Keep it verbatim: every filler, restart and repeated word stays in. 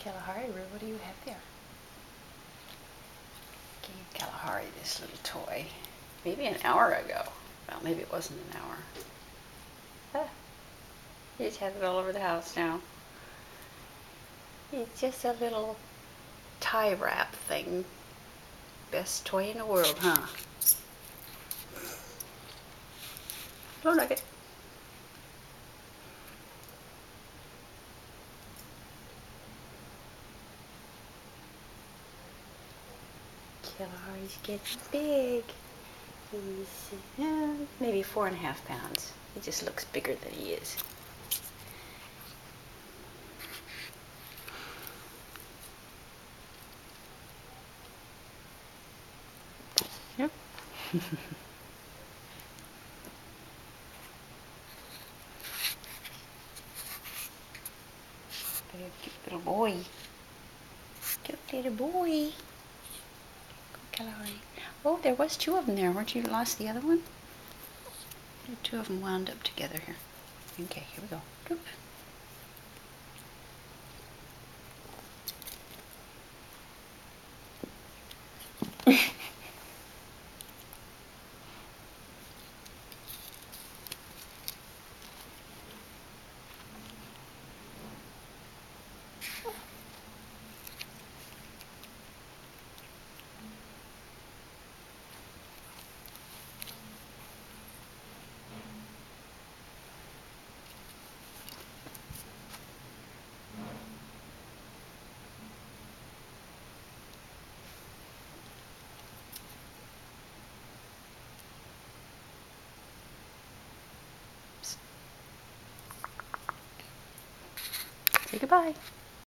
Kalahari-Roo, what do you have there? Gave Kalahari this little toy maybe an hour ago. Well, maybe it wasn't an hour. Ah, he just has it all over the house now. It's just a little tie wrap thing. Best toy in the world, huh? Hello, Nugget. Kalahari's getting big. He's uh, maybe four and a half pounds. He just looks bigger than he is. Yep. Cute little boy. Cute little boy. Kalahari. Oh, there was two of them there. Weren't you lost the other one? The two of them wound up together here. Okay, here we go. Oop. Say goodbye.